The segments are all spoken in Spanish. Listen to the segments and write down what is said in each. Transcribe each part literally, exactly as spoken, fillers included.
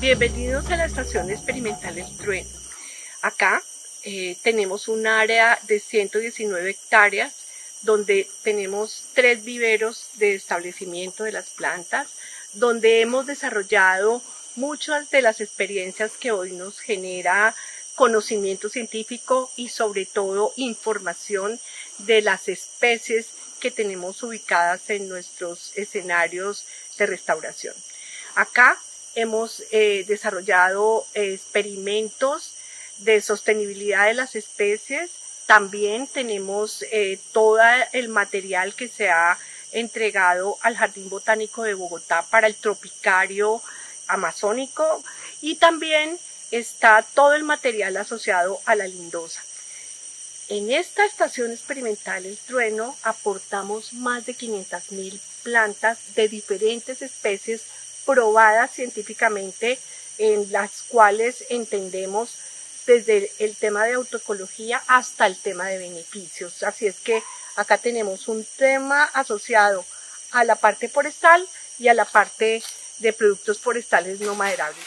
Bienvenidos a la Estación Experimental El Trueno. Acá eh, tenemos un área de ciento diecinueve hectáreas donde tenemos tres viveros de establecimiento de las plantas, donde hemos desarrollado muchas de las experiencias que hoy nos genera conocimiento científico y sobre todo información de las especies que tenemos ubicadas en nuestros escenarios de restauración. Acá hemos eh, desarrollado eh, experimentos de sostenibilidad de las especies. También tenemos eh, todo el material que se ha entregado al Jardín Botánico de Bogotá para el tropicario amazónico, y también está todo el material asociado a la lindosa. En esta estación experimental El Trueno aportamos más de quinientas mil plantas de diferentes especies probadas científicamente, en las cuales entendemos desde el tema de autoecología hasta el tema de beneficios. Así es que acá tenemos un tema asociado a la parte forestal y a la parte de productos forestales no maderables.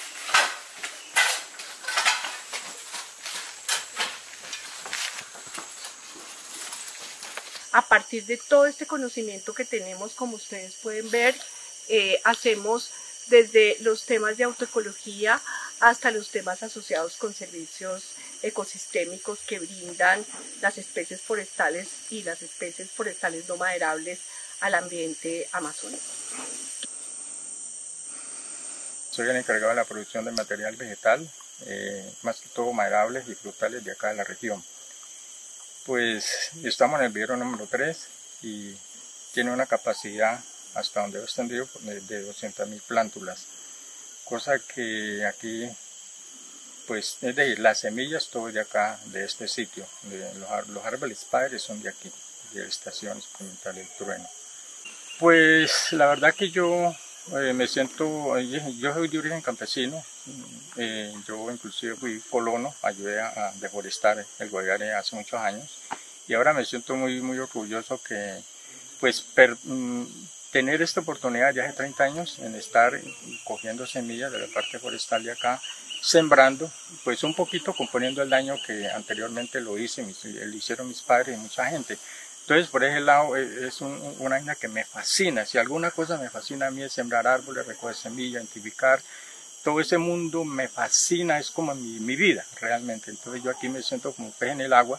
A partir de todo este conocimiento que tenemos, como ustedes pueden ver, eh, hacemos desde los temas de autoecología hasta los temas asociados con servicios ecosistémicos que brindan las especies forestales y las especies forestales no maderables al ambiente amazónico. Soy el encargado de la producción de material vegetal, eh, más que todo maderables y frutales de acá de la región. Pues estamos en el vivero número tres y tiene una capacidad hasta donde he extendido de doscientas mil plántulas, cosa que aquí pues es de las semillas, todo de acá, de este sitio, de los, los árboles padres son de aquí, de la Estación Experimental El Trueno. Pues la verdad que yo eh, me siento, yo soy de origen campesino, eh, yo inclusive fui colono, ayudé a, a deforestar el Guaviare hace muchos años, y ahora me siento muy, muy orgulloso que pues per, mm, tener esta oportunidad ya hace treinta años en estar cogiendo semillas de la parte forestal de acá, sembrando, pues un poquito componiendo el daño que anteriormente lo hice, lo hicieron mis padres y mucha gente. Entonces por ese lado es un, una vaina que me fascina. Si alguna cosa me fascina a mí es sembrar árboles, recoger semillas, identificar. Todo ese mundo me fascina, es como mi, mi vida realmente. Entonces yo aquí me siento como pez en el agua.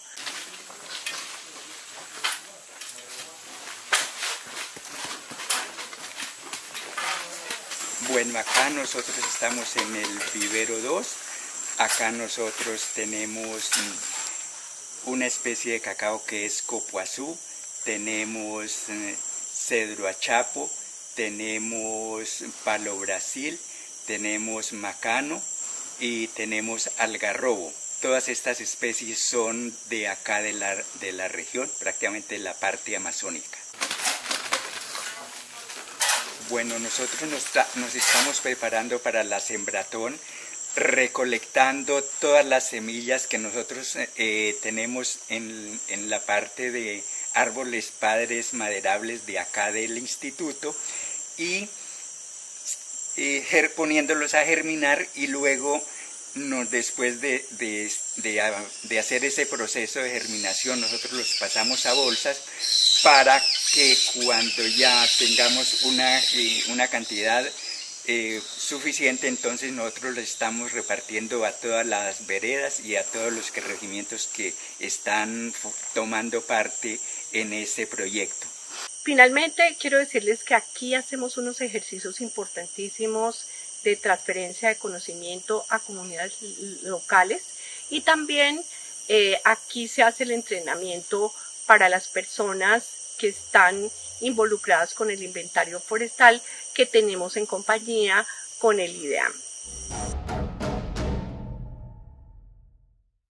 Bueno, acá nosotros estamos en el vivero dos, acá nosotros tenemos una especie de cacao que es copuazú, tenemos cedro achapo, tenemos palo Brasil, tenemos macano y tenemos algarrobo. Todas estas especies son de acá de la, de la región, prácticamente de la parte amazónica. Bueno, nosotros nos, nos estamos preparando para la sembratón, recolectando todas las semillas que nosotros eh, tenemos en, en la parte de árboles padres maderables de acá del instituto y eh, poniéndolos a germinar, y luego no, después de, de, de, de hacer ese proceso de germinación nosotros los pasamos a bolsas para que cuando ya tengamos una, eh, una cantidad eh, suficiente, entonces nosotros lo estamos repartiendo a todas las veredas y a todos los regimientos que están tomando parte en ese proyecto. Finalmente quiero decirles que aquí hacemos unos ejercicios importantísimos de transferencia de conocimiento a comunidades locales, y también eh, aquí se hace el entrenamiento para las personas que están involucradas con el inventario forestal que tenemos en compañía con el IDEAM.